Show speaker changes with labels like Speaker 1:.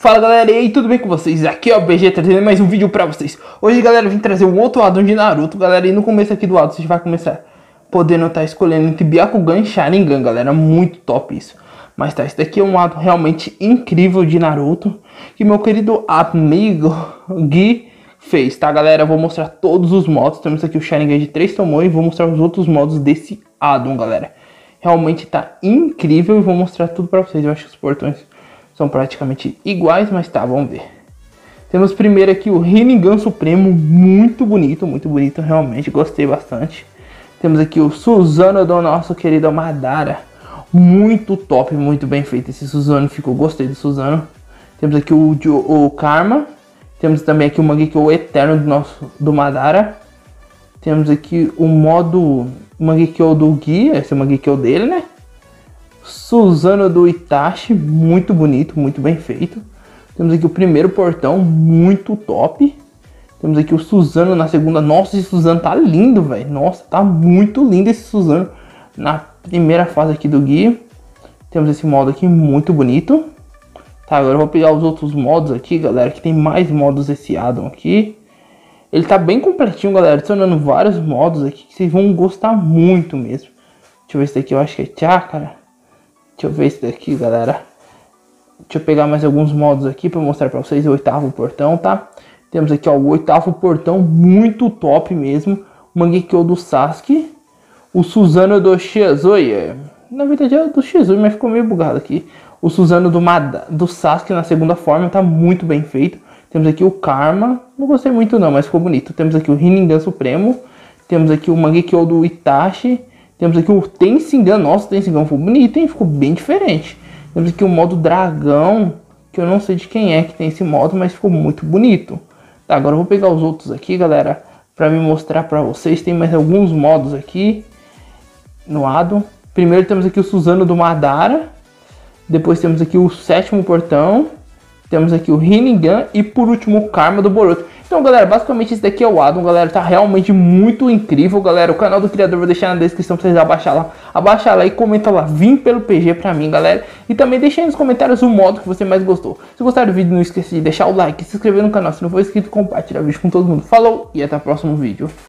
Speaker 1: Fala galera, e aí, tudo bem com vocês? Aqui é o BG trazendo mais um vídeo pra vocês. Hoje galera, eu vim trazer um outro addon de Naruto, galera. E no começo aqui do addon, você vai começar podendo estar escolhendo entre Byakugan e Sharingan, galera. Muito top isso. Mas tá, esse daqui é um addon realmente incrível de Naruto, que meu querido amigo Gui fez, tá galera? Eu vou mostrar todos os modos. Temos aqui o Sharingan de 3 Tomoe e vou mostrar os outros modos desse addon, galera. Realmente tá incrível e vou mostrar tudo pra vocês. Eu acho que os portões são praticamente iguais, mas tá, vamos ver. Temos primeiro aqui o Rinnegan Supremo, muito bonito, realmente, gostei bastante. Temos aqui o Susanoo do nosso querido Madara, muito top, muito bem feito esse Susanoo, gostei do Susanoo. Temos aqui o Karma, temos também aqui o Mangekyo Eterno do Madara. Temos aqui o modo Mangekyo do Gui, esse é o Mangekyo dele, né? Susanoo do Itachi, muito bonito, muito bem feito. Temos aqui o primeiro portão, muito top. Temos aqui o Susanoo na segunda. Nossa, esse Susanoo tá lindo, velho. Nossa, tá muito lindo esse Susanoo na primeira fase aqui do Gui. Temos esse modo aqui, muito bonito. Tá, agora eu vou pegar os outros modos aqui, galera, que tem mais modos esse addon aqui. Ele tá bem completinho, galera, adicionando vários modos aqui que vocês vão gostar muito mesmo. Deixa eu ver esse daqui, eu acho que é Chakra. Deixa eu ver esse daqui, galera. Deixa eu pegar mais alguns modos aqui para mostrar para vocês o oitavo portão, tá? Temos aqui, ó, o oitavo portão, muito top mesmo. O Mangekyo do Sasuke. O Susanoo do Shizui. Na verdade é do Shizui, mas ficou meio bugado aqui. O Susanoo do Sasuke na segunda forma, tá muito bem feito. Temos aqui o Karma. Não gostei muito não, mas ficou bonito. Temos aqui o Rinnegan Supremo. Temos aqui o Mangekyo do Itachi. Temos aqui o Tenshinhan. Nossa, o Tenshinhan ficou bonito, hein? Ficou bem diferente. Temos aqui o modo dragão, que eu não sei de quem é que tem esse modo, mas ficou muito bonito. Tá, agora eu vou pegar os outros aqui, galera, pra me mostrar pra vocês. Tem mais alguns modos aqui no addon. Primeiro temos aqui o Susanoo do Madara. Depois temos aqui o sétimo portão. Temos aqui o Rinnegan e por último o Karma do Boruto. Então galera, basicamente esse daqui é o addon, galera, tá realmente muito incrível, galera. O canal do criador vou deixar na descrição pra vocês abaixar lá e comenta lá, vim pelo PG pra mim, galera. E também deixa aí nos comentários o modo que você mais gostou. Se gostaram do vídeo, não esqueça de deixar o like, se inscrever no canal, se não for inscrito, compartilhar o vídeo com todo mundo. Falou e até o próximo vídeo.